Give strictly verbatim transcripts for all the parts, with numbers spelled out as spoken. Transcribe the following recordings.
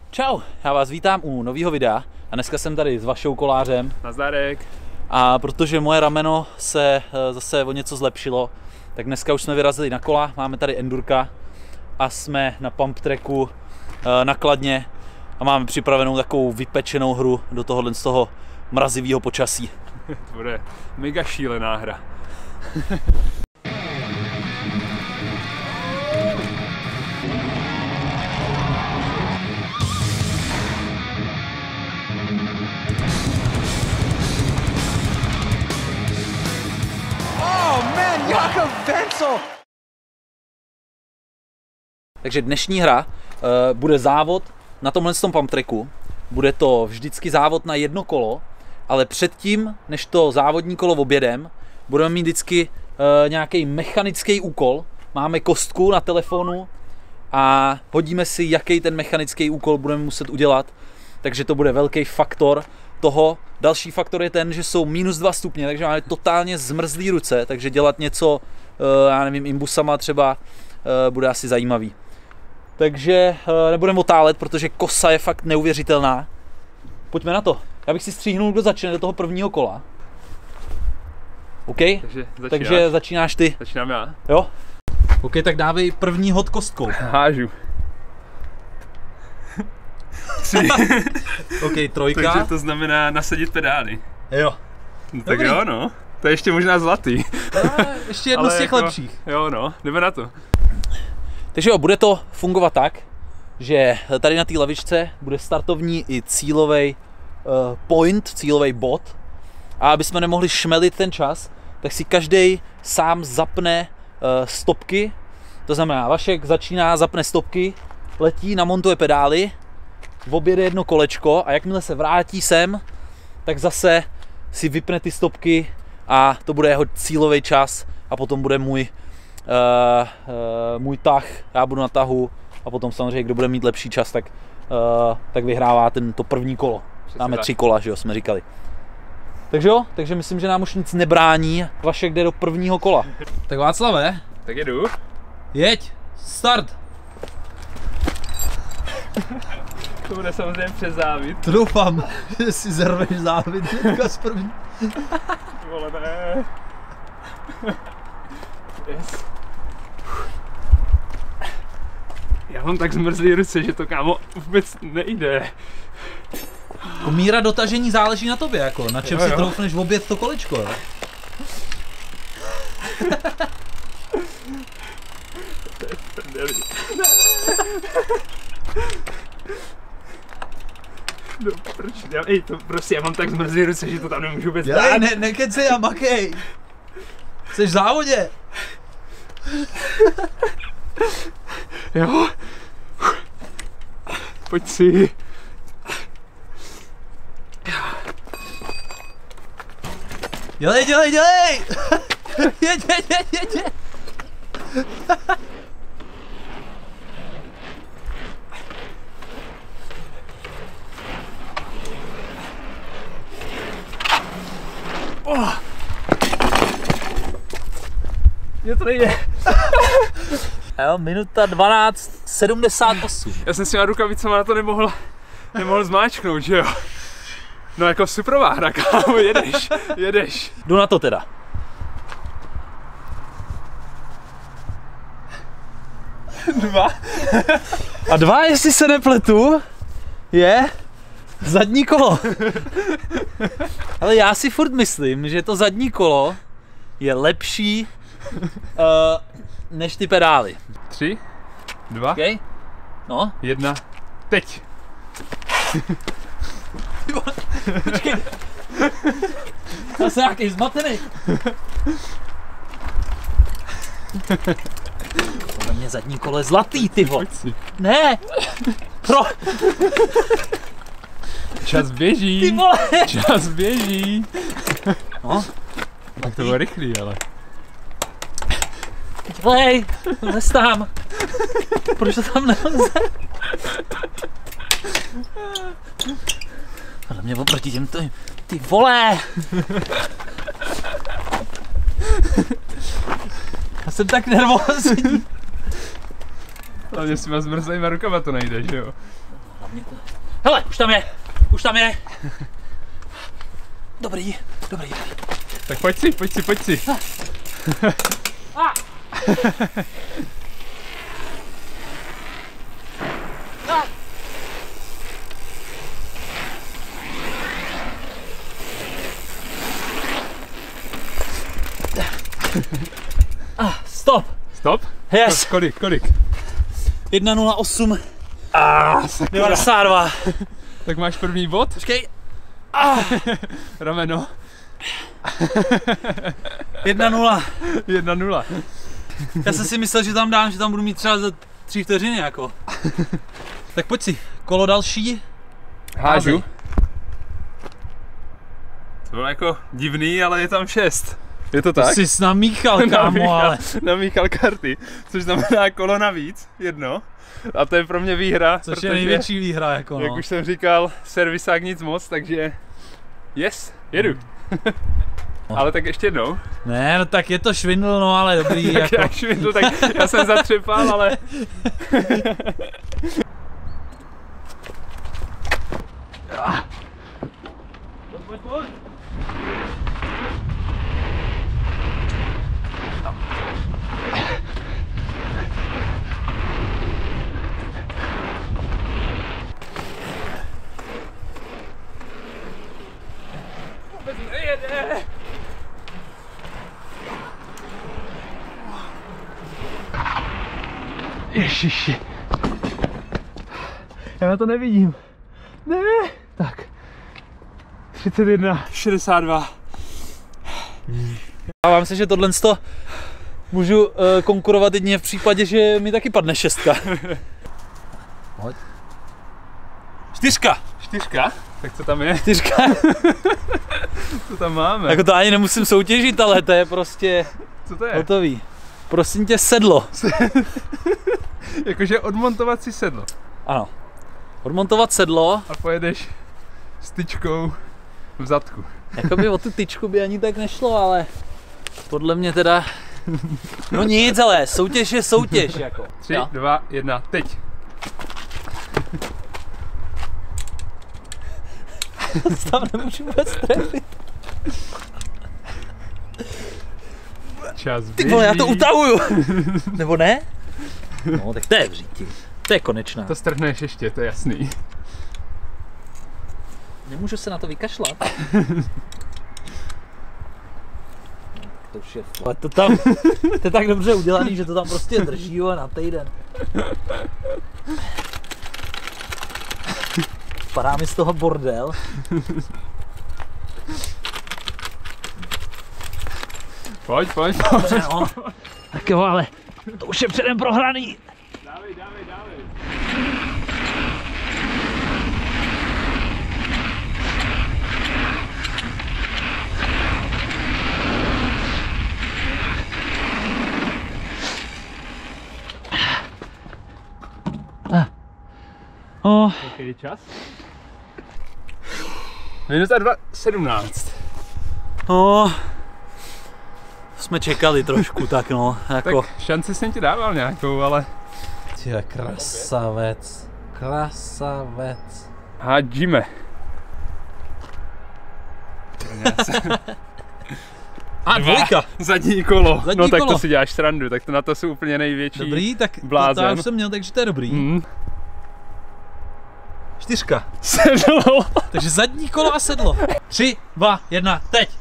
Čau, já vás vítám u nového videa a dneska jsem tady s Vašou Kolářem. Nazdárek. A protože moje rameno se zase o něco zlepšilo, tak dneska už jsme vyrazili na kola, máme tady endurka a jsme na pump tracku na Kladně a máme připravenou takovou vypečenou hru do tohohle z toho mrazivého počasí. To bude mega šílená hra. Jakob Wenzel! Takže dnešní hra uh, bude závod na tomhle tom pump tracku. Bude to vždycky závod na jedno kolo, ale předtím, než to závodní kolo objedem, budeme mít vždycky uh, nějaký mechanický úkol. Máme kostku na telefonu a hodíme si, jaký ten mechanický úkol budeme muset udělat. Takže to bude velký faktor toho. Další faktor je ten, že jsou minus dva stupně, takže máme totálně zmrzlý ruce, takže dělat něco, já nevím, imbusama třeba, bude asi zajímavý. Takže nebudeme otálet, protože kosa je fakt neuvěřitelná. Pojďme na to. Já bych si stříhnul, kdo začne do toho prvního kola. OK? Takže začínáš, takže začínáš ty. Začínám já. Jo? OK, tak dávej první hod kostkou. Hážu. OK, trojka. Takže to znamená nasadit pedály. Jo. No, tak jo, no. To je ještě možná zlatý. A ještě jedno z těch jako, lepších. Jo, no. Jdeme na to. Takže jo, bude to fungovat tak, že tady na té lavičce bude startovní i cílový uh, point, cílový bod. A aby jsme nemohli šmelit ten čas, tak si každý sám zapne uh, stopky. To znamená, Vašek začíná, zapne stopky, letí, namontuje pedály, objede jedno kolečko a jakmile se vrátí sem, tak zase si vypne ty stopky a to bude jeho cílový čas a potom bude můj, uh, uh, můj tah, já budu na tahu a potom samozřejmě, kdo bude mít lepší čas, tak, uh, tak vyhrává ten, to první kolo. Máme tři kola, že jo, jsme říkali. Takže jo, takže myslím, že nám už nic nebrání. Vašek jde do prvního kola. Tak Václave. Tak jedu. Jeď, start. To bude samozřejmě přes závit. To doufám, že si zerveš závit hnedka z první. Vole, ne. Yes. Já mám tak zmrzlý ruce, že to, kámo, vůbec nejde. Míra dotažení záleží na tobě, jako, na čem jo, si jo. troufneš objet to kolečko, jo? No, proč? Já, ej, to prostě, já mám tak zmrzlý ruce, že to tam nemůžu vůbec Dělej, dát. ne, nekecej a makej. Jseš v závodě. Jo. Pojď si. Dělej, dělej, dělej. Jeď, jeď, jeď, jeď, jeď. Oh. Mně to nejde. Jo, minuta dvanáct sedmdesát osm. Já jsem s těma rukavicama na to nemohl, nemohl zmáčknout, že jo? No jako superová hra, kámo, jedeš, jedeš. Jdu na to teda. Dva. A dva, jestli se nepletu, je zadní kolo. Ale já si furt myslím, že to zadní kolo je lepší uh, než ty pedály. Tři, dva, okay. No. Jedna, teď. Počkej. Já jsem nějaký zmatený. Podle mě zadní kolo je zlatý, ty vole. Ne. Pro. Čas běží. Ty vole. Čas běží. No. Tak to bylo rychlý, ale. Dělej, lez tam. Proč to tam nelze? Podle mě oproti těm ty, ty vole. Já jsem tak nervózní. Hlavně s těma zmrzlejma rukama to nejde, že jo? Hlavně to. Hele, už tam je, už tam je. Dobrý, dobrý, dobrý. Tak pojď si, pojď si, pojď si. Ah. Ah. Ah. Ah, stop. Stop? Yes. Kolik, kolik? jedna nula osm Ah, devadesát dva. Tak máš první bod? Počkej. Ah. Rameno. jedna nula. jedna nula. Já jsem si myslel, že tam dám, že tam budu mít třeba za tři vteřiny jako. Tak pojď si, kolo další. Hážu. To bylo jako divný, ale je tam šest. Je to tak? Jsi jsi namíchal, kámo, ale... Namíchal karty, což znamená kolo navíc, jedno. A to je pro mě výhra. Což protože, je největší výhra, jako no. Jak už jsem říkal, servisák nic moc, takže... Yes, jedu. No. Ale tak ještě jednou. Ne, no tak je to švindl, no ale dobrý, Tak jako... jak švindl, tak já jsem zatřepal, ale... Pojď, pojď. Vůbec nejede. Ježiši. Já na to nevidím. Ne. Tak. třicet jedna. šedesát dva. Dávám se, že tohle můžu uh, konkurovat jedině v případě, že mi taky padne šestka. Pojď. Čtyřka. Čtyřka? Tak co tam je? Čtyřka. Co tam máme? Jako to ani nemusím soutěžit, ale to je prostě Co to je? hotový. Prosím tě, sedlo. Jakože odmontovat si sedlo. Ano. Odmontovat sedlo. A pojedeš s tyčkou v zadku. Jakoby o tu tyčku by ani tak nešlo, ale podle mě teda... No nic, ale soutěž je soutěž, jako. Tři, Jo. dva, jedna, teď. Tam nemůžu vůbec trefit. Čas Ty běží. vole, já to utahuju. Nebo ne? No, tak to je v říti. To je konečná. To strhneš ještě, to je jasný. Nemůžu se na to vykašlat. To už je... Ale to tam, to je tak dobře udělaný, že to tam prostě drží jo, na týden. Padá mi z toho bordel. Pojď, pojď, pojď. Dobře, no. Tak jo, ale to už je předem prohraný. Dávej, dávej, dávej. Oh. Jaký je čas? Minuta dva sedmnáct. No, jsme čekali trošku, tak no, jako... Tak šanci jsem ti dával nějakou, ale... Tyhle, krasavec, krasavec. Hádíme. A dvojka. Zadní kolo. Zadní no tak kolo. to si děláš srandu, tak to na to jsou úplně největší. Dobrý, tak to, blázen. to já už jsem měl, takže to je dobrý. Mm. Čtyřka. Sedlo. Takže zadní kolo a sedlo. Tři, dva, jedna, teď.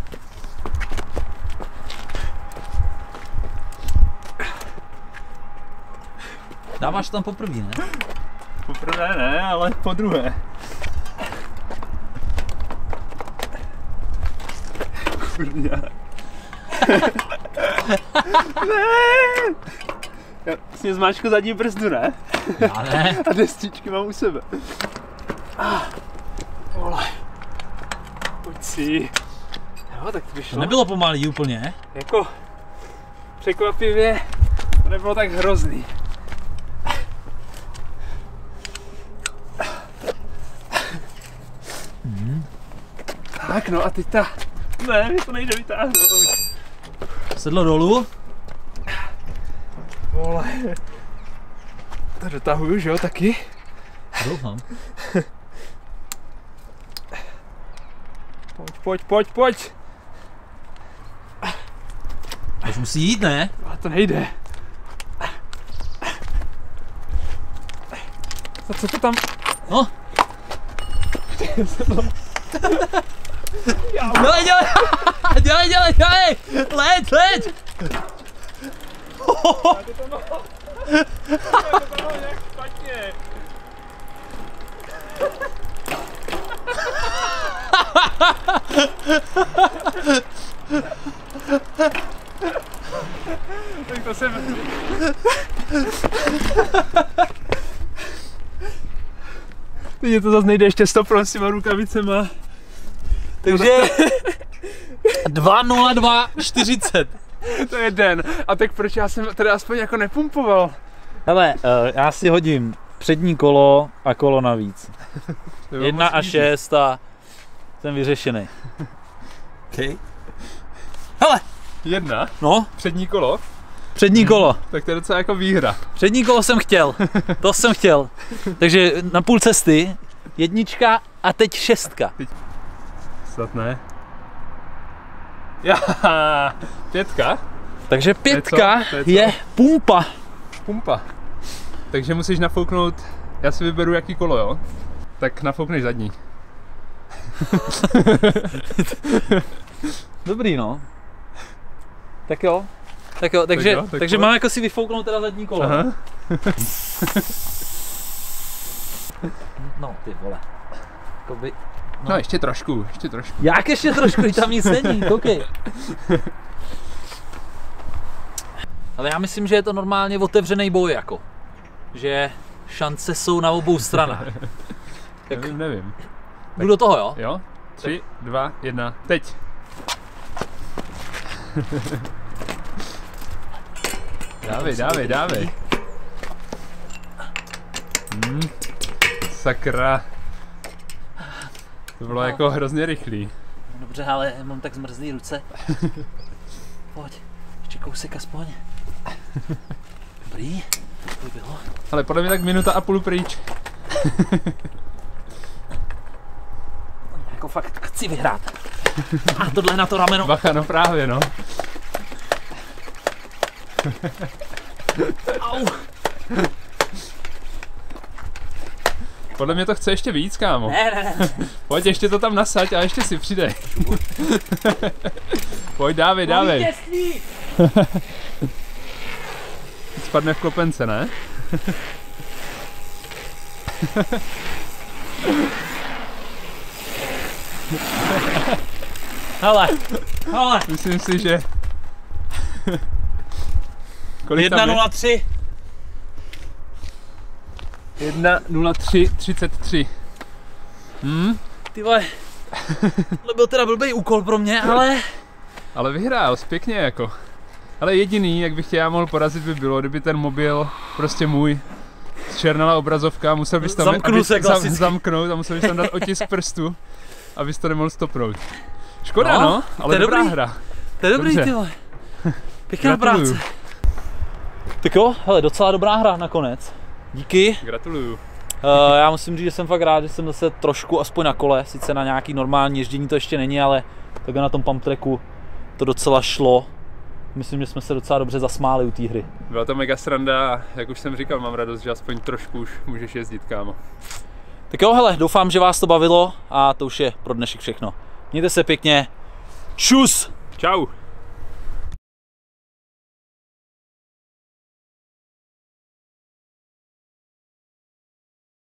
Dáváš tam poprvé, ne? Poprvé ne, ale po druhé. Kurňa. Ne! Já si zmáčku zadní brzdu, ne? Já ne. A destičky mám u sebe. Ah, vole. Pojď si. Jo, tak to vyšlo. To nebylo pomalý úplně. Jako překvapivě to nebylo tak hrozný. Hmm. Tak no a teď ta... Ne, mi to nejde vytáhnout. Sedlo dolů. Vole. To dotahuju, že jo, taky? Doufám. Pojď, pojď, pojď, pojď. Už musí jít, ne? A to nejde. A co to tam? No. Dělej, dělej, dělej, dělej, dělej, leď, leď. To to bylo, to bylo nějak špatně. Tak to jsem... Teď to zase nejde ještě stopnout s těma rukavicema. Takže dva nula dva čtyřicet. To je den. A tak proč já jsem teda aspoň jako nepumpoval? Hele, uh, já si hodím přední kolo a kolo navíc. Jedna a šest a jsem vyřešený. Okay. Hele! Jedna? No? Přední kolo? Přední kolo. Tak to je docela jako výhra. Přední kolo jsem chtěl. To jsem chtěl. Takže na půl cesty jednička a teď šestka. Teď... Snad ne. Já, pětka. Takže pětka to je, to je, to je pumpa. Pumpa. Takže musíš nafouknout, já si vyberu jaký kolo, jo? Tak nafoukneš zadní. Dobrý, no. Tak jo. Tak jo, takže, tak jo, tak takže mám jako si vyfouknout teda zadní kolo. Aha. No ty vole. Jakoby, no. no ještě trošku, ještě trošku. Jak ještě trošku, i tam nic není, koukej. Ale já myslím, že je to normálně otevřený boj jako. Že šance jsou na obou stranách. Tak nevím, nevím. Jdu do toho, jo? Jo? Tři, dva, jedna, teď. Dávej, dávej, dávej. Hmm. Sakra. To bylo no. jako hrozně rychlý. Dobře, ale mám tak zmrzlý ruce. Pojď, ještě kousek aspoň. Dobrý, to by bylo. Ale podle mě tak minuta a půl pryč. Jako fakt chci vyhrát. A tohle na to rameno. Bacha, no právě no. Au. Podle mě to chce ještě víc, kámo. Ne, ne, ne. Pojď, ještě to tam nasaď a ještě si přidej. Pojď, dávej, dávej. Spadne v klopence, ne? Hele, hele. Myslím si, že... jedna nula tři. jedna nula tři třicet tři. Hmm? Ty vole, to byl teda blbý úkol pro mě, ale... Ale vyhrál, pěkně jako. Ale jediný, jak bych tě já mohl porazit, by bylo, kdyby ten mobil, prostě můj, zčernala obrazovka, musel bys tam Zamknu se zam, zamknout a musel bys tam dát otisk prstu, abys to nemohl stopnout. Škoda no, no ale dobrá dobrý. hra. To je dobrý, ty vole. Pěkná práce. Tak jo, hele, docela dobrá hra nakonec. Díky. Gratuluju. Uh, já musím říct, že jsem fakt rád, že jsem zase trošku aspoň na kole, sice na nějaký normální ježdění to ještě není, ale takhle na tom pump tracku to docela šlo. Myslím, že jsme se docela dobře zasmáli u té hry. Byla to mega sranda a jak už jsem říkal, mám radost, že aspoň trošku už můžeš jezdit, kámo. Tak jo, hele, doufám, že vás to bavilo a to už je pro dnešek všechno. Mějte se pěkně. Čus! Čau!